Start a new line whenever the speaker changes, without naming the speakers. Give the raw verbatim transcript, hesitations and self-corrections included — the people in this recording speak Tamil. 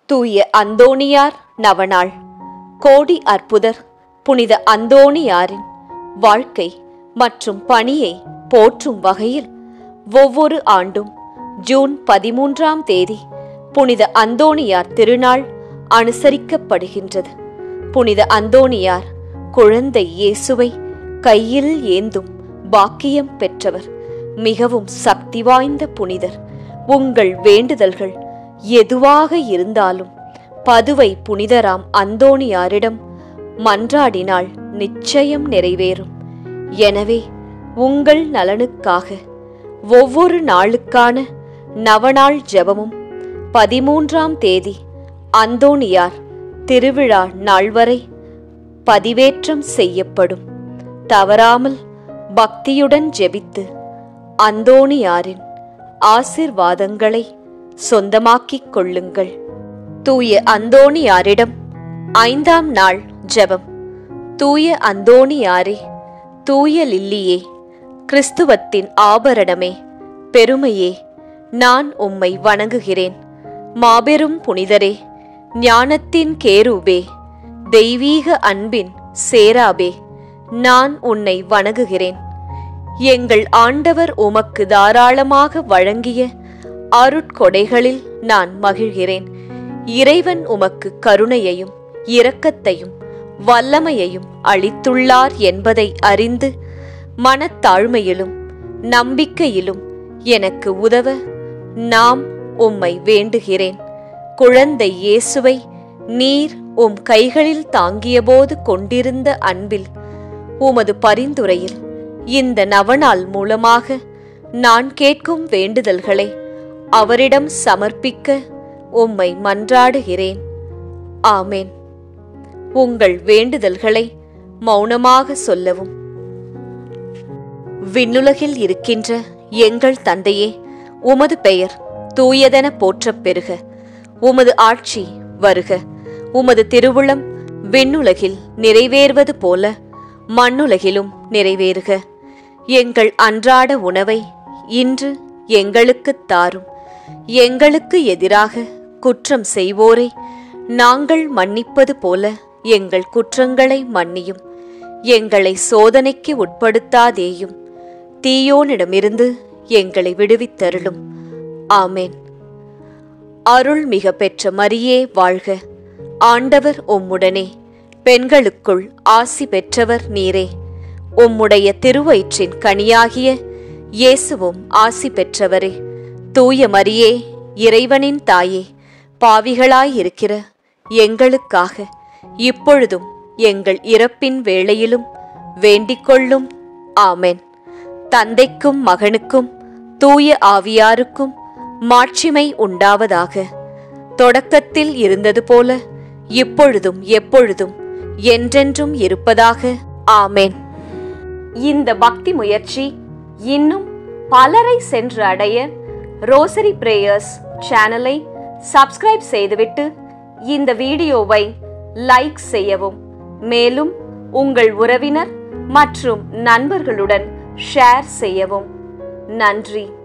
தூய அந்தோணியார் நவநாள். கோடி அற்புதர் புனித அந்தோணியாரின் வாழ்க்கை மற்றும் பணியை போற்றும் வகையில் ஒவ்வொரு ஆண்டும் ஜூன் பதிமூன்றாம் தேதி புனித அந்தோணியார் திருநாள் அனுசரிக்கப்படுகின்றது. புனித அந்தோணியார் குழந்தை இயேசுவை கையில் ஏந்தும் பாக்கியம் பெற்றவர். மிகவும் சக்தி வாய்ந்த புனிதர். உங்கள் வேண்டுதல்கள் எதுவாக இருந்தாலும் பதுவை புனிதராம் அந்தோணியாரிடம் மன்றாடினால் நிச்சயம் நிறைவேறும். எனவே உங்கள் நலனுக்காக ஒவ்வொரு நாளுக்கான நவநாள் ஜெபமும் பதிமூன்றாம் தேதி அந்தோணியார் திருவிழா நாள் வரை பதிவேற்றம் செய்யப்படும். தவறாமல் பக்தியுடன் ஜெபித்து அந்தோணியாரின் ஆசிர்வாதங்களை சொந்தமாக்கிக் கொள்ளுங்கள். தூய அந்தோணியாரிடம் ஐந்தாம் நாள் ஜெபம். தூய அந்தோணியாரே, தூய லில்லியே, கிறிஸ்துவத்தின் ஆபரணமே, பெருமையே, நான் உம்மை வணங்குகிறேன். மாபெரும் புனிதரே, ஞானத்தின் கேருபே, தெய்வீக அன்பின் சேராபே, நான் உன்னை வணங்குகிறேன். எங்கள் ஆண்டவர் உமக்கு தாராளமாக வழங்கிய அருட்கொடைகளில் நான் மகிழ்கிறேன். இறைவன் உமக்கு கருணையையும் இரக்கத்தையும் வல்லமையையும் அளித்துள்ளார் என்பதை அறிந்து மனத்தாழ்மையிலும் நம்பிக்கையிலும் எனக்கு உதவ நாம் உம்மை வேண்டுகிறேன். குழந்தை இயேசுவை நீர் உம் கைகளில் தாங்கியபோது கொண்டிருந்த அன்பில் உமது பரிந்துரையில் இந்த நவநாள் மூலமாக நான் கேட்கும் வேண்டுதல்களை அவரிடம் சமர்ப்பிக்க உம்மை மன்றாடுகிறேன். ஆமேன். உங்கள் வேண்டுதல்களை மௌனமாக சொல்லவும். விண்ணுலகில் இருக்கின்ற எங்கள் தந்தையே, உமது பெயர் தூயதென போற்றப் பெறுக. உமது ஆட்சி வருக. உமது திருவுளம் விண்ணுலகில் நிறைவேறுவது போல மண்ணுலகிலும் நிறைவேறுக. எங்கள் அன்றாட உணவை இன்று எங்களுக்குத் தாரும். எங்களுக்கு எதிராக குற்றம் செய்வோரை நாங்கள் மன்னிப்பது போல எங்கள் குற்றங்களை மன்னியும். எங்களை சோதனைக்கு உட்படுத்தாதேயும், தீயோனிடமிருந்து எங்களை விடுவித்தருளும். ஆமேன். அருள் மிக பெற்ற மரியே வாழ்க. ஆண்டவர் உம்முடனே, பெண்களுக்குள் ஆசி பெற்றவர் நீரே. உம்முடைய திருவயிற்றின் கனியாகிய இயேசுவும் ஆசி பெற்றவரே. தூய மரியே, இறைவனின் தாயே, பாவிகளாயிருக்கிற எங்களுக்காக இப்பொழுதும் எங்கள் இறப்பின் வேளையிலும் வேண்டிக்கொள்ளும். ஆமென். தந்தைக்கும் மகனுக்கும் தூய ஆவியாருக்கும் மாட்சிமை உண்டாவதாக. தொடக்கத்தில் இருந்தது போல இப்பொழுதும் எப்பொழுதும் என்றென்றும் இருப்பதாக. ஆமென். இந்த பக்தி முயற்சி இன்னும் பலரை சென்று அடைய ரோசரி பிரேயர்ஸ் சேனலை சப்ஸ்கிரைப் செய்துவிட்டு இந்த வீடியோவை லைக் செய்யவும். மேலும் உங்கள் உறவினர் மற்றும் நண்பர்களுடன் ஷேர் செய்யவும். நன்றி.